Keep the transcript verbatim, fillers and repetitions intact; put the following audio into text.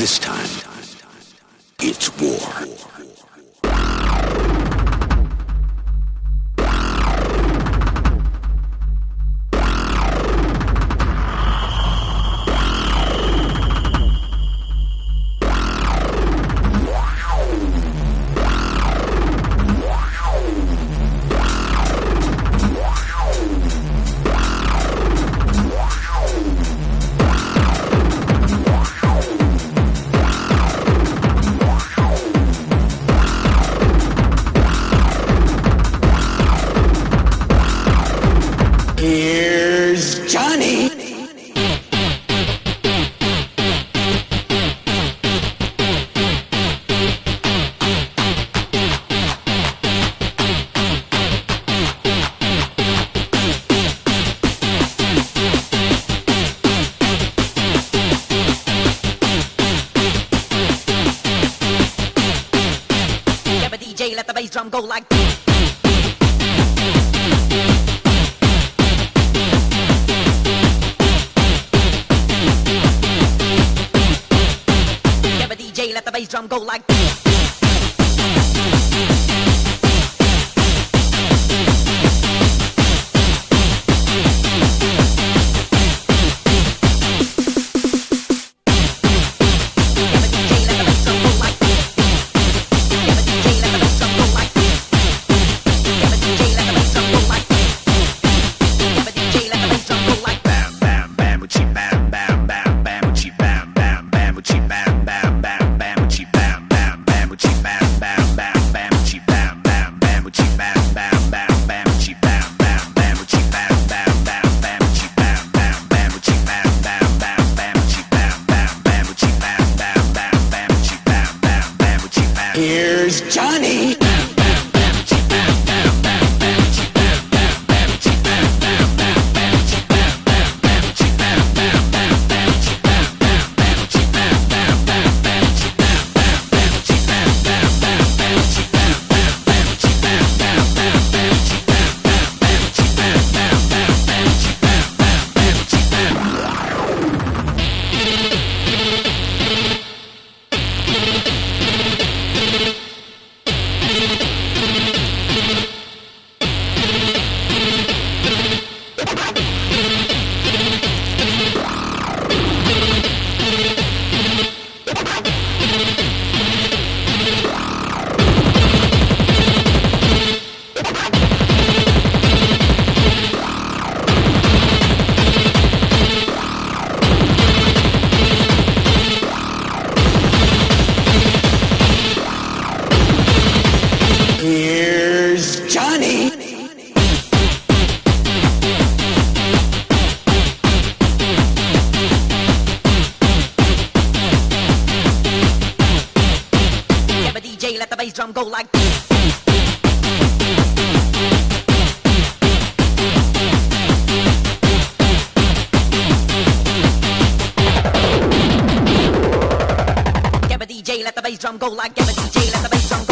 This time, it's war. Here's Johnny. Yeah, but D J, let the bass drum go like. Let the bass drum go like Here's Johnny. Here's Johnny. Yeah, but D J, let the bass drum go like. Yeah, but D J, let the bass drum go like. Yeah, but D J, let the bass drum go.